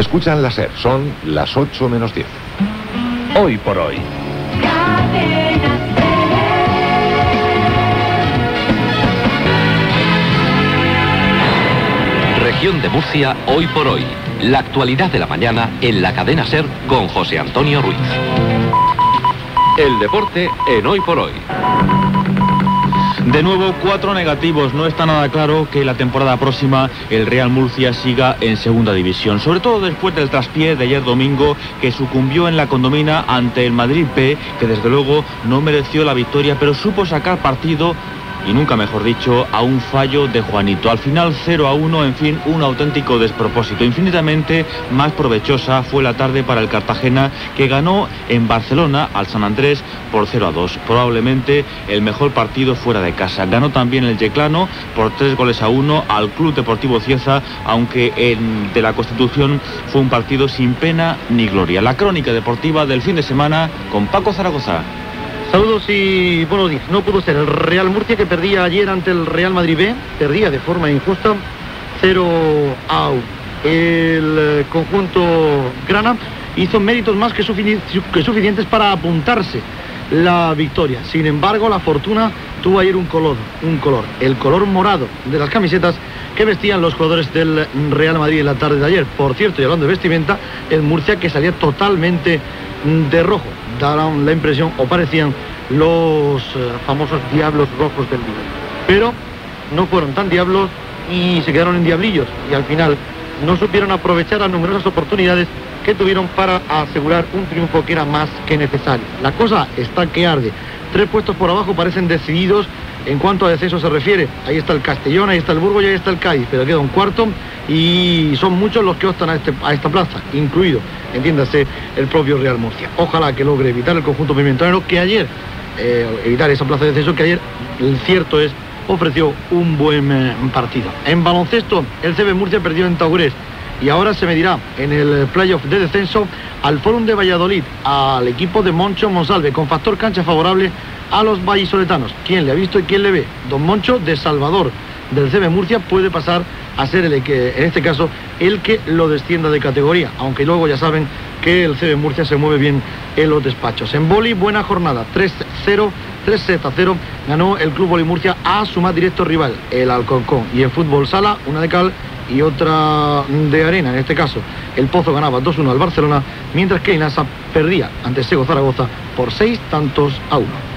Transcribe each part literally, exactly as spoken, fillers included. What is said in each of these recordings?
Escuchan la SER, son las ocho menos diez. Hoy por hoy. Región de Murcia, hoy por hoy. La actualidad de la mañana en la cadena SER con José Antonio Ruiz. El deporte en Hoy por Hoy. De nuevo, cuatro negativos. No está nada claro que la temporada próxima el Real Murcia siga en segunda división. Sobre todo después del traspié de ayer domingo, que sucumbió en la Condomina ante el Madrid B, que desde luego no mereció la victoria, pero supo sacar partido, y nunca mejor dicho, a un fallo de Juanito. Al final cero a uno, en fin, un auténtico despropósito. Infinitamente más provechosa fue la tarde para el Cartagena, que ganó en Barcelona al San Andrés por cero a dos. Probablemente el mejor partido fuera de casa. Ganó también el Yeclano por tres goles a uno al Club Deportivo Cieza, aunque en de la Constitución fue un partido sin pena ni gloria. La crónica deportiva del fin de semana con Paco Zaragoza. Saludos y buenos días. No pudo ser el Real Murcia, que perdía ayer ante el Real Madrid B, perdía de forma injusta cero a uno. El conjunto grana hizo méritos más que, sufici que suficientes para apuntarse la victoria. Sin embargo, la fortuna tuvo ayer un color, un color, el color morado de las camisetas que vestían los jugadores del Real Madrid en la tarde de ayer. Por cierto, y hablando de vestimenta, el Murcia, que salía totalmente de rojo, daban la impresión, o parecían, los eh, famosos diablos rojos del día. Pero no fueron tan diablos y se quedaron en diablillos, y al final no supieron aprovechar las numerosas oportunidades que tuvieron para asegurar un triunfo que era más que necesario. La cosa está que arde. Tres puestos por abajo parecen decididos en cuanto a descenso se refiere. Ahí está el Castellón, ahí está el Burgos y ahí está el Cádiz, pero queda un cuarto y son muchos los que optan a, este, a esta plaza, incluido, entiéndase, el propio Real Murcia. Ojalá que logre evitar el conjunto pimentonero, que ayer, eh, evitar esa plaza de descenso, que ayer, el cierto es, ofreció un buen eh, partido. En baloncesto, el C B Murcia perdió en Taurés y ahora se medirá en el playoff de descenso al Fórum de Valladolid, al equipo de Moncho Monsalve, con factor cancha favorable a los vallisoletanos. ¿Quién le ha visto y quién le ve? Don Moncho, de Salvador, del C B Murcia, puede pasar a ser el que, en este caso, el que lo descienda de categoría, aunque luego ya saben que el C B Murcia se mueve bien en los despachos. En vóley, buena jornada, tres cero, tres sets a cero, ganó el Club Vóley Murcia a su más directo rival, el Alcorcón. Y en fútbol sala, una de cal y otra de arena, en este caso el Pozo ganaba dos uno al Barcelona, mientras que Inasa perdía ante Sego Zaragoza por seis tantos a uno.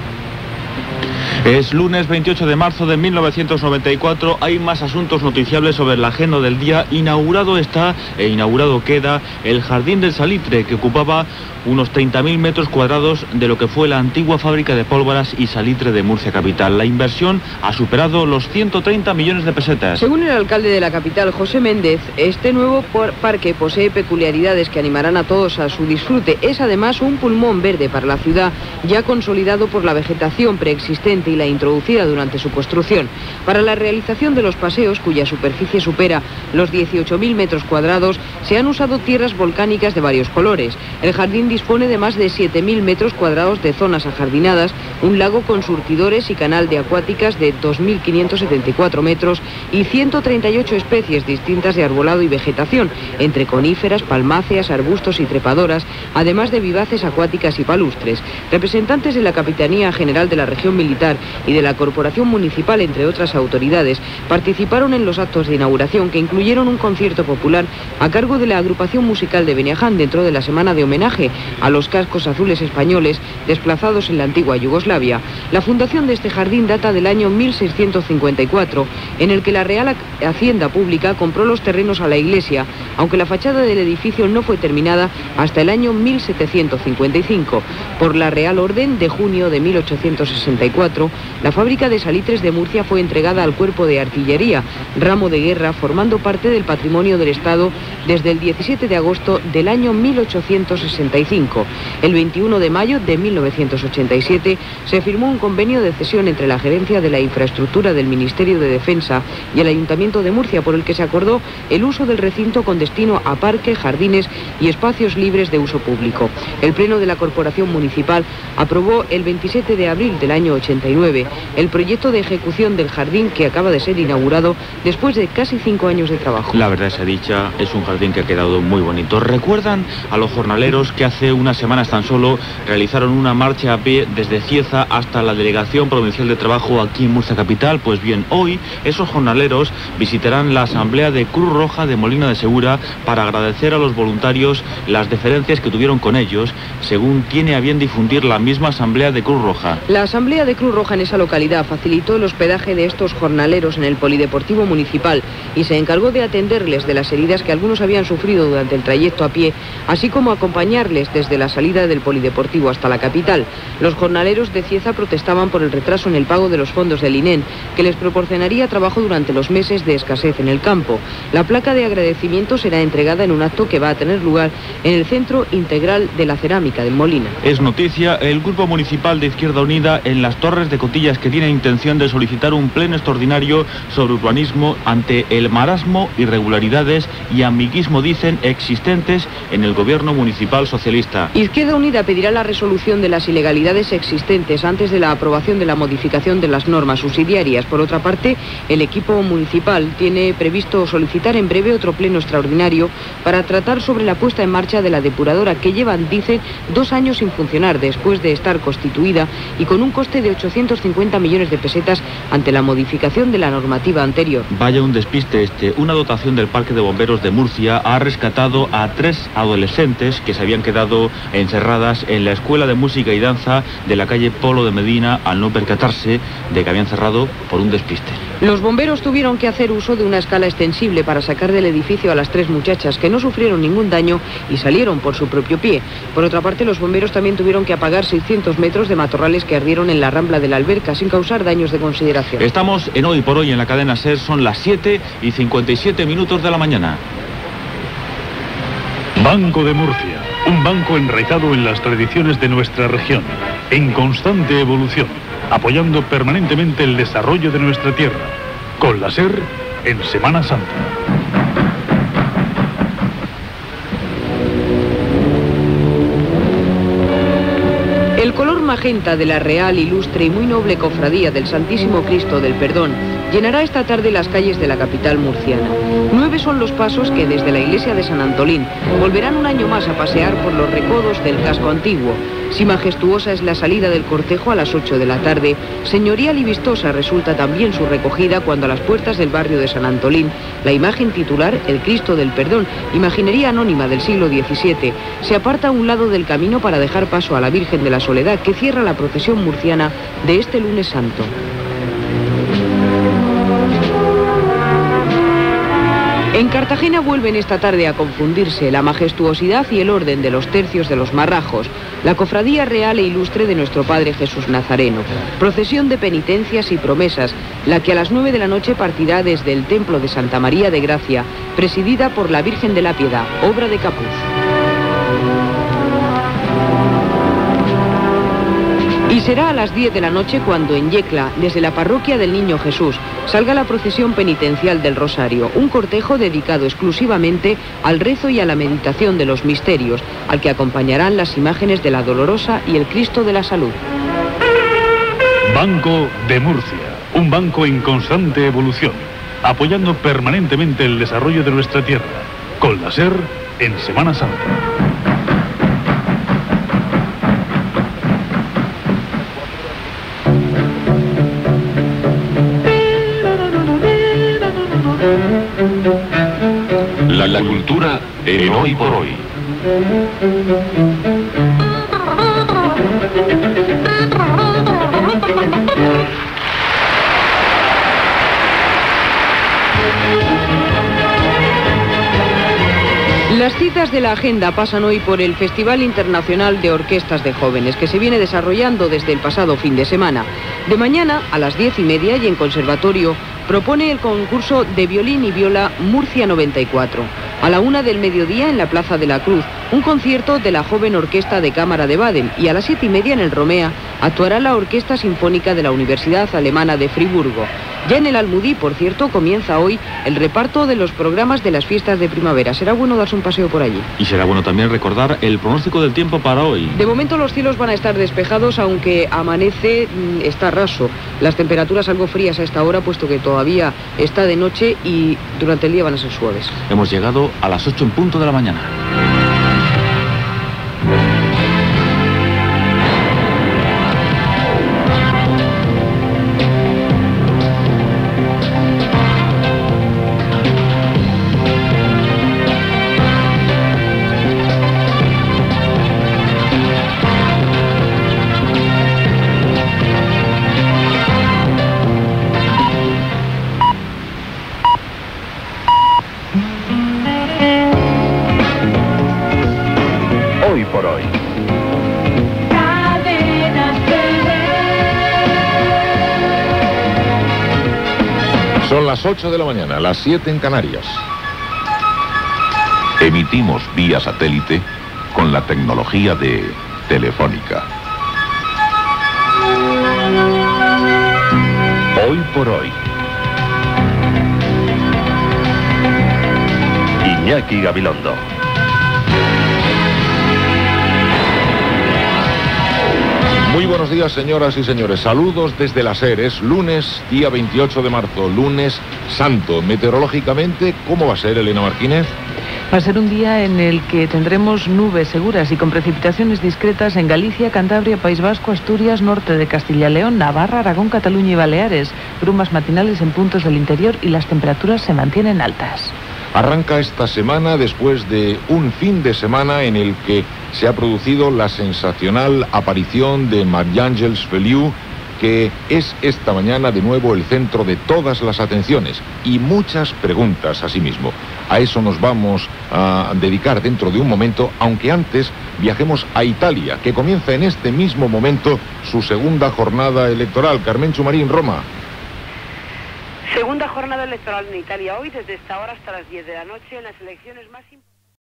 Es lunes veintiocho de marzo de mil novecientos noventa y cuatro. Hay más asuntos noticiables sobre la agenda del día. Inaugurado está e inaugurado queda el Jardín del Salitre, que ocupaba unos treinta mil metros cuadrados de lo que fue la antigua fábrica de pólvoras y salitre de Murcia capital. La inversión ha superado los ciento treinta millones de pesetas. Según el alcalde de la capital, José Méndez, este nuevo parque posee peculiaridades que animarán a todos a su disfrute. Es además un pulmón verde para la ciudad, ya consolidado por la vegetación preexistente y la introducida durante su construcción. Para la realización de los paseos, cuya superficie supera los dieciocho mil metros cuadrados, se han usado tierras volcánicas de varios colores. El jardín dispone de más de siete mil metros cuadrados de zonas ajardinadas, un lago con surtidores y canal de acuáticas de dos mil quinientos setenta y cuatro metros y ciento treinta y ocho especies distintas de arbolado y vegetación, entre coníferas, palmáceas, arbustos y trepadoras, además de vivaces acuáticas y palustres. Representantes de la Capitanía General de la Región Militar y de la Corporación Municipal, entre otras autoridades, participaron en los actos de inauguración, que incluyeron un concierto popular a cargo de la agrupación musical de Beniaján dentro de la semana de homenaje a los cascos azules españoles desplazados en la antigua Yugoslavia. La fundación de este jardín data del año mil seiscientos cincuenta y cuatro, en el que la Real Hacienda Pública compró los terrenos a la iglesia, aunque la fachada del edificio no fue terminada hasta el año mil setecientos cincuenta y cinco. Por la Real Orden de junio de mil ochocientos sesenta y cuatro, la fábrica de salitres de Murcia fue entregada al Cuerpo de Artillería, ramo de guerra, formando parte del patrimonio del Estado desde el diecisiete de agosto del año mil ochocientos sesenta y cinco. El veintiuno de mayo de mil novecientos ochenta y siete se firmó un convenio de cesión entre la Gerencia de la Infraestructura del Ministerio de Defensa y el Ayuntamiento de Murcia, por el que se acordó el uso del recinto con destino a parques, jardines y espacios libres de uso público. El Pleno de la Corporación Municipal aprobó el veintisiete de abril del año ochenta y nueve diecinueve, el proyecto de ejecución del jardín que acaba de ser inaugurado después de casi cinco años de trabajo. La verdad sea dicha, es un jardín que ha quedado muy bonito. ¿Recuerdan a los jornaleros que hace unas semanas tan solo realizaron una marcha a pie desde Cieza hasta la Delegación Provincial de Trabajo aquí en Murcia Capital? Pues bien, hoy esos jornaleros visitarán la Asamblea de Cruz Roja de Molina de Segura para agradecer a los voluntarios las deferencias que tuvieron con ellos, según tiene a bien difundir la misma Asamblea de Cruz Roja. La Asamblea de Cruz Roja en esa localidad facilitó el hospedaje de estos jornaleros en el Polideportivo Municipal y se encargó de atenderles de las heridas que algunos habían sufrido durante el trayecto a pie, así como acompañarles desde la salida del Polideportivo hasta la capital. Los jornaleros de Cieza protestaban por el retraso en el pago de los fondos del I N E N, que les proporcionaría trabajo durante los meses de escasez en el campo. La placa de agradecimiento será entregada en un acto que va a tener lugar en el Centro Integral de la Cerámica de Molina. Es noticia el Grupo Municipal de Izquierda Unida en las Torres de Cotillas, que tiene intención de solicitar un pleno extraordinario sobre urbanismo ante el marasmo, irregularidades y amiguismo, dicen, existentes en el gobierno municipal socialista. Izquierda Unida pedirá la resolución de las ilegalidades existentes antes de la aprobación de la modificación de las normas subsidiarias. Por otra parte, el equipo municipal tiene previsto solicitar en breve otro pleno extraordinario para tratar sobre la puesta en marcha de la depuradora, que llevan, dice, dos años sin funcionar después de estar constituida y con un coste de ochocientos cincuenta millones de pesetas ante la modificación de la normativa anterior. Vaya un despiste este. Una dotación del Parque de Bomberos de Murcia ha rescatado a tres adolescentes que se habían quedado encerradas en la Escuela de Música y Danza de la calle Polo de Medina, al no percatarse de que habían cerrado por un despiste. Los bomberos tuvieron que hacer uso de una escala extensible para sacar del edificio a las tres muchachas, que no sufrieron ningún daño y salieron por su propio pie. Por otra parte, los bomberos también tuvieron que apagar seiscientos metros de matorrales que ardieron en la rambla de la Alberca sin causar daños de consideración. Estamos en Hoy por Hoy en la cadena SER, son las siete y cincuenta y siete minutos de la mañana. Banco de Murcia, un banco enraizado en las tradiciones de nuestra región, en constante evolución, apoyando permanentemente el desarrollo de nuestra tierra, con la SER en Semana Santa. El color magenta de la real, ilustre y muy noble cofradía del Santísimo Cristo del Perdón llenará esta tarde las calles de la capital murciana. Nueve son los pasos que desde la iglesia de San Antolín volverán un año más a pasear por los recodos del casco antiguo. Si majestuosa es la salida del cortejo a las ocho de la tarde, señorial y vistosa resulta también su recogida cuando a las puertas del barrio de San Antolín, la imagen titular, el Cristo del Perdón, imaginería anónima del siglo diecisiete, se aparta a un lado del camino para dejar paso a la Virgen de la Soledad, que cierra la procesión murciana de este lunes santo. En Cartagena vuelven esta tarde a confundirse la majestuosidad y el orden de los tercios de los marrajos, la cofradía real e ilustre de nuestro Padre Jesús Nazareno, procesión de penitencias y promesas, la que a las nueve de la noche partirá desde el Templo de Santa María de Gracia, presidida por la Virgen de la Piedad, obra de Capuz. Y será a las diez de la noche cuando en Yecla, desde la parroquia del Niño Jesús, salga la procesión penitencial del Rosario, un cortejo dedicado exclusivamente al rezo y a la meditación de los misterios, al que acompañarán las imágenes de la Dolorosa y el Cristo de la Salud. Banco de Murcia, un banco en constante evolución, apoyando permanentemente el desarrollo de nuestra tierra, con la SER en Semana Santa. La, la cultura en Hoy por Hoy. Las citas de la agenda pasan hoy por el Festival Internacional de Orquestas de Jóvenes, que se viene desarrollando desde el pasado fin de semana. De mañana, a las diez y media, y en Conservatorio, propone el concurso de violín y viola Murcia noventa y cuatro. A la una del mediodía, en la Plaza de la Cruz, un concierto de la joven Orquesta de Cámara de Baden, y a las siete y media en el Romea, actuará la Orquesta Sinfónica de la Universidad Alemana de Friburgo. Ya en el Almudí, por cierto, comienza hoy el reparto de los programas de las fiestas de primavera. Será bueno darse un paseo por allí. Y será bueno también recordar el pronóstico del tiempo para hoy. De momento los cielos van a estar despejados, aunque amanece, está raso. Las temperaturas algo frías a esta hora, puesto que todavía está de noche y durante el día van a ser suaves. Hemos llegado a las ocho en punto de la mañana. Hoy por hoy. Son las ocho de la mañana, las siete en Canarias. Emitimos vía satélite con la tecnología de Telefónica. Hoy por hoy. Iñaki Gabilondo. Muy buenos días, señoras y señores. Saludos desde la SER. Es lunes, día veintiocho de marzo, lunes santo. Meteorológicamente, ¿cómo va a ser, Elena Martínez? Va a ser un día en el que tendremos nubes seguras y con precipitaciones discretas en Galicia, Cantabria, País Vasco, Asturias, norte de Castilla y León, Navarra, Aragón, Cataluña y Baleares. Brumas matinales en puntos del interior y las temperaturas se mantienen altas. Arranca esta semana después de un fin de semana en el que se ha producido la sensacional aparición de Marie-Angèle Feliu, que es esta mañana de nuevo el centro de todas las atenciones y muchas preguntas asimismo. A eso nos vamos a dedicar dentro de un momento, aunque antes viajemos a Italia, que comienza en este mismo momento su segunda jornada electoral. Carmen Chumarín, Roma. Segunda jornada electoral en Italia hoy, desde esta hora hasta las diez de la noche, en las elecciones más importantes.